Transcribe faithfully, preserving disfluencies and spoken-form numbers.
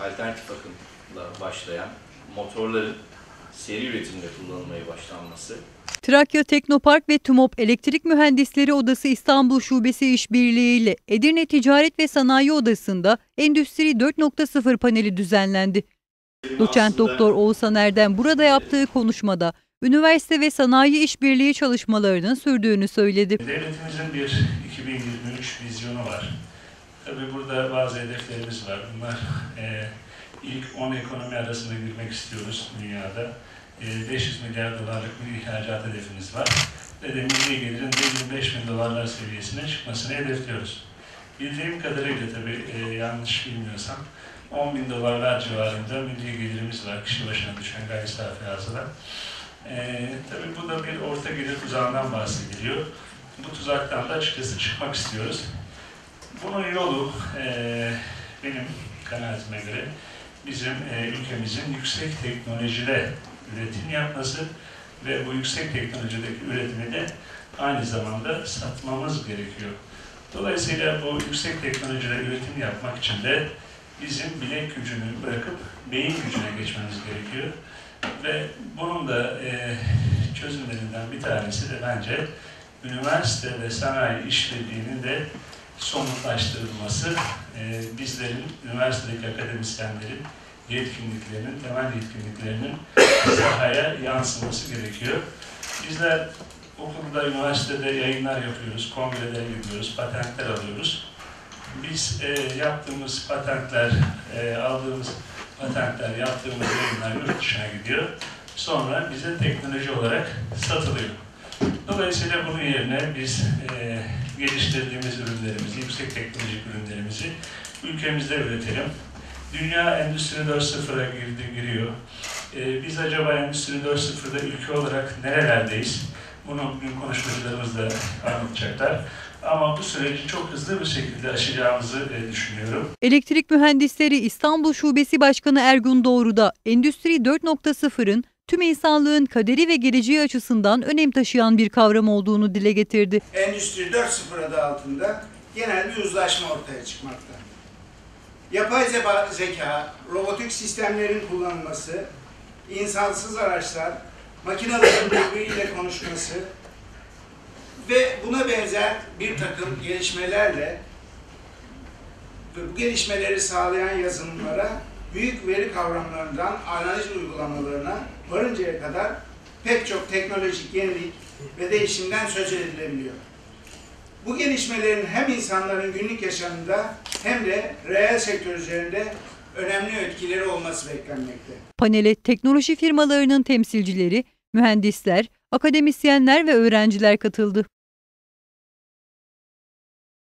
alternatif akımla başlayan motorların seri üretimde kullanılmaya başlanması. Trakya Teknopark ve TÜMOP Elektrik Mühendisleri Odası İstanbul Şubesi işbirliğiyle Edirne Ticaret ve Sanayi Odası'nda Endüstri dört nokta sıfır paneli düzenlendi. Doçent Doktor Oğuzhan Erdem burada yaptığı konuşmada üniversite ve sanayi işbirliği çalışmalarının sürdüğünü söyledi. Devletimizin bir iki bin yirmi üç vizyonu var. Tabii burada bazı hedeflerimiz var. Bunlar e, ilk on ekonomi arasına girmek istiyoruz dünyada. E, beş yüz milyar dolarlık bir ihracat hedefimiz var. Ve de milli gelirin yirmi beş bin dolarlar seviyesine çıkmasını hedefliyoruz. Bildiğim kadarıyla tabii e, yanlış bilmiyorsam on bin dolarlar civarında milli gelirimiz var kişi başına düşen gayri safi hasıla. Ee, tabii bu da bir orta gelir tuzağından bahsediliyor. Bu tuzaktan da açıkçası çıkmak istiyoruz. Bunun yolu e, benim kanaatime göre bizim e, ülkemizin yüksek teknolojide üretim yapması ve bu yüksek teknolojideki üretimi de aynı zamanda satmamız gerekiyor. Dolayısıyla bu yüksek teknolojide üretim yapmak için de bizim bilek gücünü bırakıp beyin gücüne geçmemiz gerekiyor. Ve bunun da e, çözümlerinden bir tanesi de bence üniversite ve sanayi işbirliğinin de somutlaştırılması, e, bizlerin, üniversitedeki akademisyenlerin yetkinliklerinin, temel yetkinliklerinin sahaya yansıması gerekiyor. Bizler okulda, üniversitede yayınlar yapıyoruz, kongreler gidiyoruz, patentler alıyoruz. Biz e, yaptığımız patentler, e, aldığımız patentler, yaptığımız yayınlar yurt dışına gidiyor. Sonra bize teknoloji olarak satılıyor. Dolayısıyla bunun yerine biz e, geliştirdiğimiz ürünlerimizi, yüksek teknolojik ürünlerimizi ülkemizde üretelim. Dünya Endüstri dört nokta sıfıra girdi, giriyor. E, biz acaba Endüstri dört nokta sıfırda ülke olarak nerelerdeyiz? Bunu bugün konuşmacılarımız da anlatacaklar. Ama bu süreci çok hızlı bir şekilde aşacağımızı düşünüyorum. Elektrik Mühendisleri İstanbul Şubesi Başkanı Ergun Doğru da Endüstri dört nokta sıfırın tüm insanlığın kaderi ve geleceği açısından önem taşıyan bir kavram olduğunu dile getirdi. Endüstri dört nokta sıfır adı altında genel bir uzlaşma ortaya çıkmakta. Yapay zeka, robotik sistemlerin kullanılması, insansız araçlar, makinelerin birbiriyle konuşması ve buna benzer bir takım gelişmelerle ve bu gelişmeleri sağlayan yazılımlara, büyük veri kavramlarından analiz uygulamalarına varıncaya kadar pek çok teknolojik yenilik ve değişimden söz edilebiliyor. Bu gelişmelerin hem insanların günlük yaşamında hem de reel sektör üzerinde önemli etkileri olması beklenmekte. Panele teknoloji firmalarının temsilcileri, mühendisler, akademisyenler ve öğrenciler katıldı.